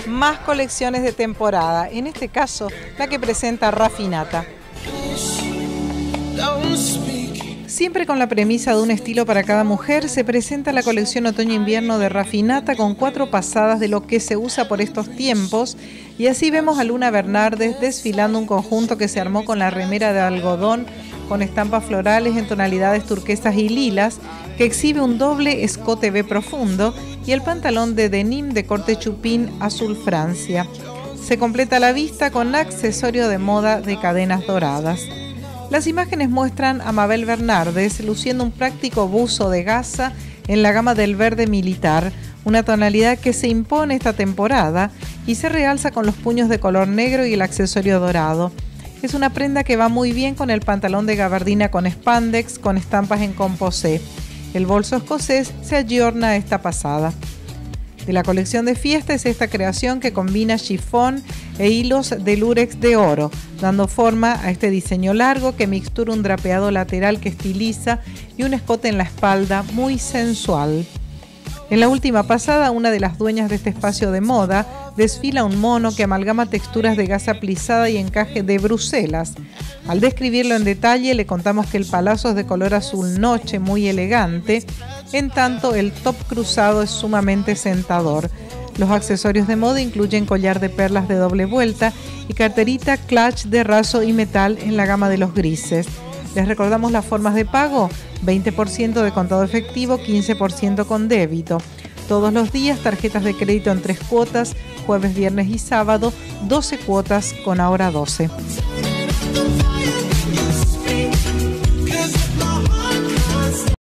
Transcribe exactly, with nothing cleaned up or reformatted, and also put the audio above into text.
más colecciones de temporada, en este caso la que presenta Raffinata. Siempre con la premisa de un estilo para cada mujer, se presenta la colección otoño-invierno de Raffinata con cuatro pasadas de lo que se usa por estos tiempos, y así vemos a Luna Bernardes desfilando un conjunto que se armó con la remera de algodón con estampas florales en tonalidades turquesas y lilas, que exhibe un doble escote V profundo, y el pantalón de denim de corte chupín azul Francia. Se completa la vista con accesorio de moda de cadenas doradas. Las imágenes muestran a Mabel Bernardes luciendo un práctico buzo de gasa en la gama del verde militar, una tonalidad que se impone esta temporada y se realza con los puños de color negro y el accesorio dorado. Es una prenda que va muy bien con el pantalón de gabardina con spandex con estampas en composé. El bolso escocés se ayorna a esta pasada. De la colección de fiesta es esta creación que combina chifón e hilos de lurex de oro, dando forma a este diseño largo que mixtura un drapeado lateral que estiliza y un escote en la espalda muy sensual. En la última pasada, una de las dueñas de este espacio de moda desfila un mono que amalgama texturas de gasa plisada y encaje de Bruselas. Al describirlo en detalle, le contamos que el palazo es de color azul noche, muy elegante, en tanto el top cruzado es sumamente sentador. Los accesorios de moda incluyen collar de perlas de doble vuelta y carterita clutch de raso y metal en la gama de los grises. Les recordamos las formas de pago: veinte por ciento de contado efectivo, quince por ciento con débito. Todos los días tarjetas de crédito en tres cuotas, jueves, viernes y sábado, doce cuotas con ahora doce.